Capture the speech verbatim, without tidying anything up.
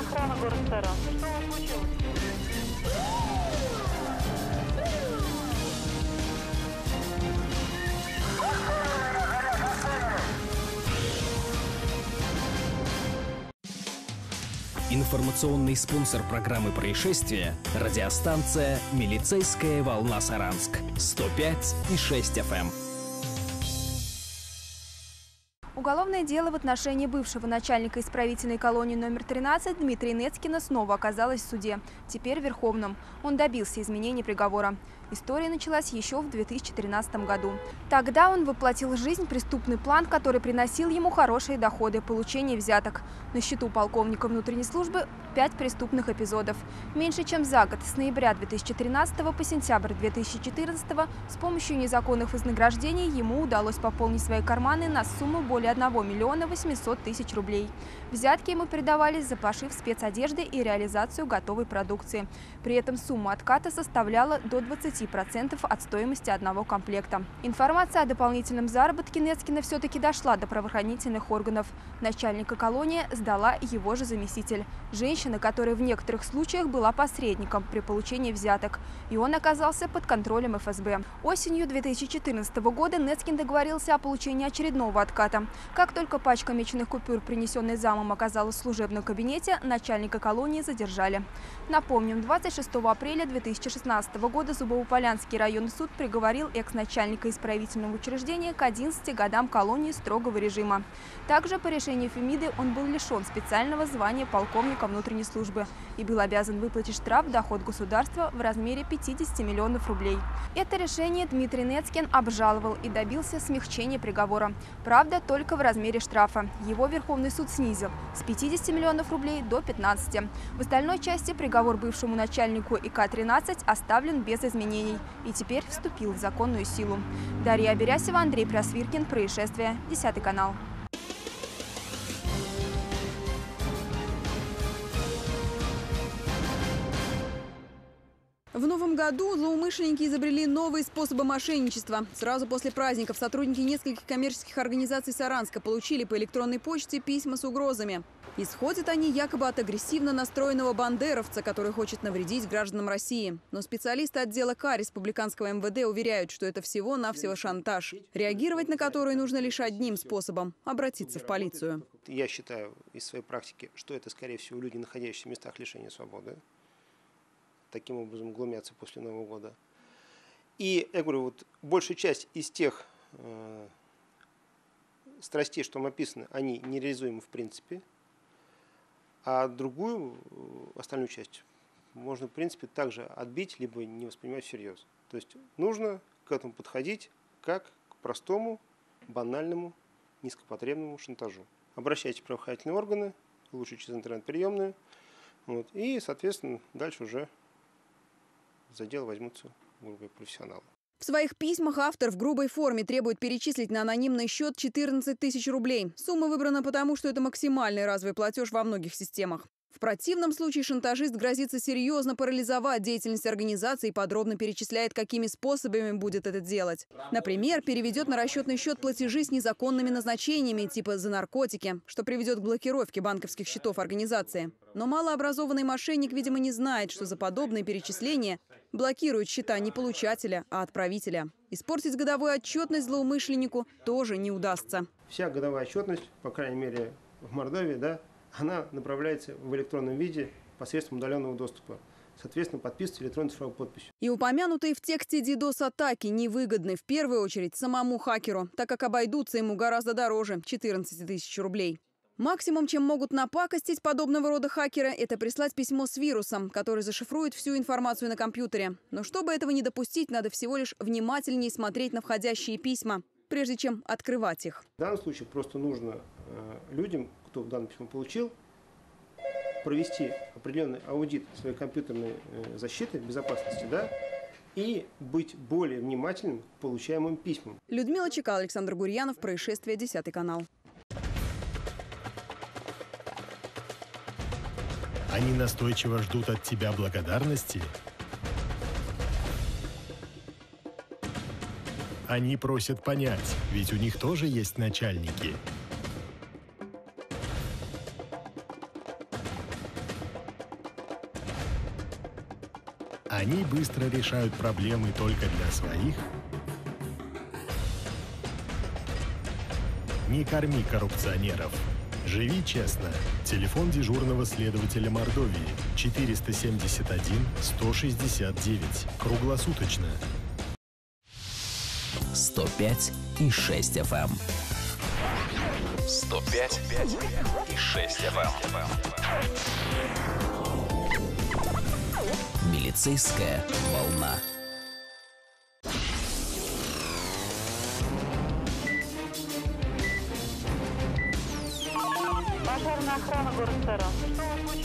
охрана город Саранск. Что у вас случилось? Информационный спонсор программы «Происшествия» – радиостанция «Милицейская волна Саранск» сто пять и шесть эф эм. Уголовное дело в отношении бывшего начальника исправительной колонии номер тринадцать Дмитрия Нецкина снова оказалось в суде, теперь в Верховном. Он добился изменения приговора. История началась еще в две тысячи тринадцатом году. Тогда он воплотил в жизнь преступный план, который приносил ему хорошие доходы, получение взяток. На счету полковника внутренней службы пять преступных эпизодов. Меньше чем за год, с ноября две тысячи тринадцатого по сентябрь две тысячи четырнадцатого, с помощью незаконных вознаграждений ему удалось пополнить свои карманы на сумму более одного миллиона восьмисот тысяч рублей. Взятки ему передавались за пошив спецодежды и реализацию готовой продукции. При этом сумма отката составляла до двадцати процентов от стоимости одного комплекта. Информация о дополнительном заработке Нецкина все-таки дошла до правоохранительных органов. Начальника колонии сдала его же заместитель. Женщина, которая в некоторых случаях была посредником при получении взяток. И он оказался под контролем эф эс бэ. Осенью две тысячи четырнадцатого года Нецкин договорился о получении очередного отката. Как только пачка меченых купюр, принесенная замом, оказалась в служебном кабинете, начальника колонии задержали. Напомним, двадцать шестого апреля две тысячи шестнадцатого года Зубово-Полянский районный суд приговорил экс-начальника исправительного учреждения к одиннадцати годам колонии строгого режима. Также по решению Фемиды он был лишен специального звания полковника внутренней службы и был обязан выплатить штраф в доход государства в размере пятидесяти миллионов рублей. Это решение Дмитрий Нецкин обжаловал и добился смягчения приговора. Правда, только в размере штрафа. Его Верховный суд снизил с пятидесяти миллионов рублей до пятнадцати. В остальной части приговор бывшему начальнику и ка тринадцать оставлен без изменений и теперь вступил в законную силу. Дарья Аберясева, Андрей Просвиркин. Происшествие. Десятый канал. В новом году злоумышленники изобрели новые способы мошенничества. Сразу после праздников сотрудники нескольких коммерческих организаций Саранска получили по электронной почте письма с угрозами. Исходят они якобы от агрессивно настроенного бандеровца, который хочет навредить гражданам России. Но специалисты отдела К республиканского эм вэ дэ уверяют, что это всего-навсего шантаж, реагировать на который нужно лишь одним способом – обратиться в полицию. Я считаю из своей практики, что это, скорее всего, люди, находящиеся в местах лишения свободы. Таким образом глумятся после Нового года. И, я говорю, вот большая часть из тех э, страстей, что там описаны, они нереализуемы в принципе, а другую, остальную часть, можно, в принципе, также отбить, либо не воспринимать всерьез. То есть нужно к этому подходить как к простому, банальному, низкопотребному шантажу. Обращайтесь в правоохранительные органы, лучше через интернет-приемную, вот, и, соответственно, дальше уже за дело возьмутся грубые профессионалы. В своих письмах автор в грубой форме требует перечислить на анонимный счет четырнадцать тысяч рублей. Сумма выбрана потому, что это максимальный разовый платеж во многих системах. В противном случае шантажист грозится серьезно парализовать деятельность организации и подробно перечисляет, какими способами будет это делать. Например, переведет на расчетный счет платежи с незаконными назначениями, типа за наркотики, что приведет к блокировке банковских счетов организации. Но малообразованный мошенник, видимо, не знает, что за подобные перечисления блокируют счета не получателя, а отправителя. Испортить годовую отчетность злоумышленнику тоже не удастся. Вся годовая отчетность, по крайней мере в Мордовии, да, она направляется в электронном виде посредством удаленного доступа. Соответственно, подписывается электронной цифровой подписью. И упомянутые в тексте дидос-атаки невыгодны в первую очередь самому хакеру, так как обойдутся ему гораздо дороже – четырнадцать тысяч рублей. Максимум, чем могут напакостить подобного рода хакеры, это прислать письмо с вирусом, который зашифрует всю информацию на компьютере. Но чтобы этого не допустить, надо всего лишь внимательнее смотреть на входящие письма, прежде чем открывать их. В данном случае просто нужно э, людям, кто данное письмо получил, провести определенный аудит своей компьютерной э, защиты, безопасности, да, и быть более внимательным к получаемым письмам. Людмила Чекал, Александр Гурьянов. Происшествие. Десятый канал. Они настойчиво ждут от тебя благодарности. Они просят понять, ведь у них тоже есть начальники. Они быстро решают проблемы только для своих? Не корми коррупционеров. Живи честно. Телефон дежурного следователя Мордовии четыреста семьдесят один сто шестьдесят девять. Круглосуточно. сто пять и шесть эф эм. сто пять и шесть эф эм. Милицейская волна. Пожарная охрана, город Саранск. Что случилось?